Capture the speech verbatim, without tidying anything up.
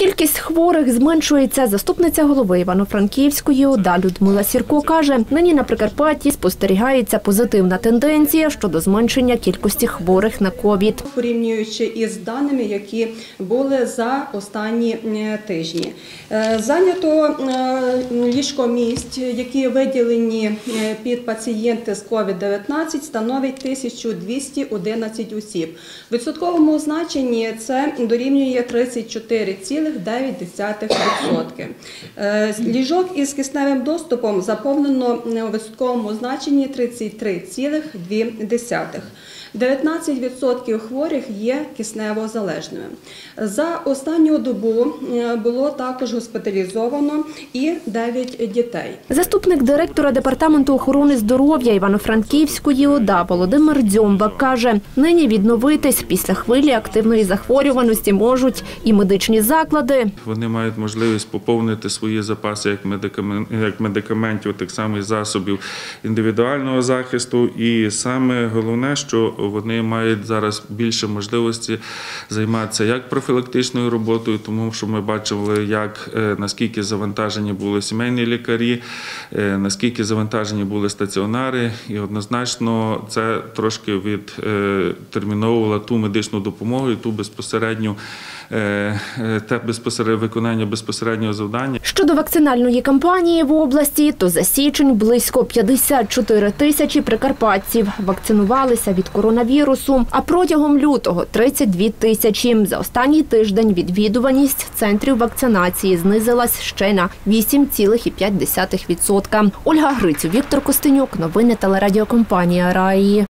Кількість хворих зменшується. Заступниця голови Івано-Франківської ОДА Людмила Сірко каже, нині на Прикарпатті спостерігається позитивна тенденція щодо зменшення кількості хворих на ковід. Порівнюючи із даними, які були за останні тижні. Зайнято ліжкомісць, які виділені під пацієнти з ковід дев'ятнадцять, становить тисячу двісті одинадцять осіб. В відсотковому значенні це дорівнює тридцять чотири цілих дев'ять десятих відсотка. Ліжок із кисневим доступом заповнено у відсотковому значенні тридцять три цілих дві десятих. дев'ятнадцять відсотків хворих є кисневозалежними. За останню добу було також госпіталізовано і дев'ять дітей. Заступник директора Департаменту охорони здоров'я Івано-Франківської ОДА Володимир Дзьомба каже, нині відновитись після хвилі активної захворюваності можуть і медичні заклади. Вони мають можливість поповнити свої запаси як медикаментів, як медикаментів, так само і засобів індивідуального захисту. І саме головне, що вони мають зараз більше можливості займатися як профілактичною роботою, тому що ми бачили, як, наскільки завантажені були сімейні лікарі, наскільки завантажені були стаціонари, і однозначно це трошки відтерміновувало ту медичну допомогу і ту безпосередню те безпосередньо виконання безпосереднього завдання. Щодо вакцинальної кампанії в області, то за січень близько п'ятдесят чотири тисячі прикарпатців вакцинувалися від коронавірусу, а протягом лютого – тридцять дві тисячі. За останній тиждень відвідуваність центрів вакцинації знизилась ще на вісім цілих п'ять десятих відсотка. Ольга Грицю, Віктор Костенюк. Новини телерадіокомпанія «Раї».